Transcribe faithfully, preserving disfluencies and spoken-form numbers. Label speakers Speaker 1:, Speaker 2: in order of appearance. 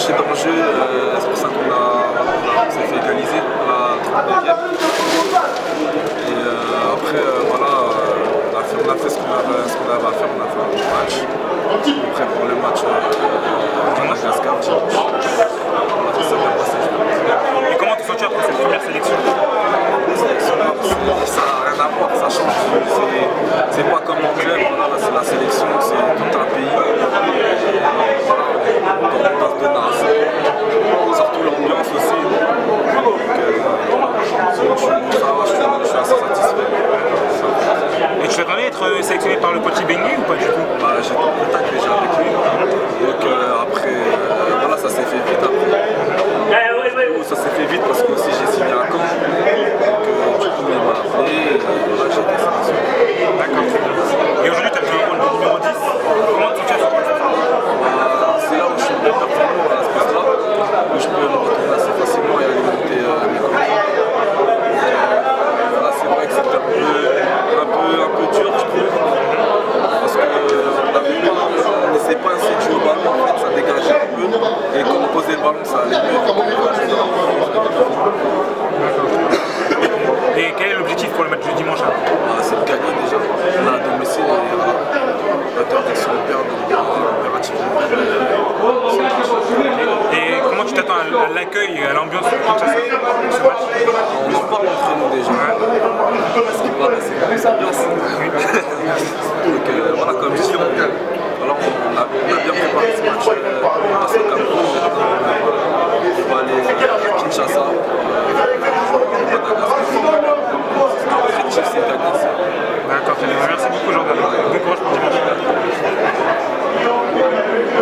Speaker 1: match est en jeu, euh, c'est pour ça qu'on a, on s'est fait égaliser à la trente-neuvième. Et euh, après, euh, voilà, euh, on, a fait, on a fait ce qu'on avait, qu avait à faire, on a fait un bon match. On prépare le match euh, à Madagascar dimanche. On a fait ça bien passé.
Speaker 2: Et comment tu te sens après cette première sélection?
Speaker 1: Sélection, ça n'a rien à voir, ça change. C'est pas comme en club, voilà, c'est la sélection, c'est tout un pays. On passe de Nas, surtout l'ambiance aussi. Donc, euh, sinon, je, suis, ça va, je, suis, je suis assez satisfait.
Speaker 2: Et tu t'attendais à être sélectionné par le coach Bengué ou pas du tout?
Speaker 1: Bah, j'étais en contact déjà avec lui. Donc euh, après, euh, voilà, ça s'est fait vite après. Du coup, ça s'est fait vite parce que aussi j'ai signé à Caen. Donc euh, du coup, il m'a appelé et voilà, j'ai été sélectionné.
Speaker 2: D'accord. Et aujourd'hui, tu as joué un rôle de numéro dix. Comment tu fais ça?
Speaker 1: Bah, c'est là où je suis le plus performant à ce poste-là, où je peux me retrouver assez facilement et alimenter euh, mes coéquipiers. Voilà, c'est vrai que c'était un peu, un, peu, un peu dur, je trouve, parce qu'on on n'essayait pas assez de jouer au ballon, en fait, ça dégageait un peu, et quand on posait le ballon, ça allait mieux.
Speaker 2: Et quel est l'objectif pour le match du dimanche?
Speaker 1: Bah, c'est de gagner déjà. On a à domicile et voilà, l'interdiction de perdre, impérativement.
Speaker 2: Et comment tu t'attends à l'accueil et à l'ambiance de Kinshasa pour ce match?
Speaker 1: On en parle entre nous déjà. Ce qui paraît, c'est comme ça bien. Donc euh, voilà, comme je dis, on, voilà, on, a, on a bien préparé ce match. Euh, on passe au Cameroun, on va aller à Kinshasa.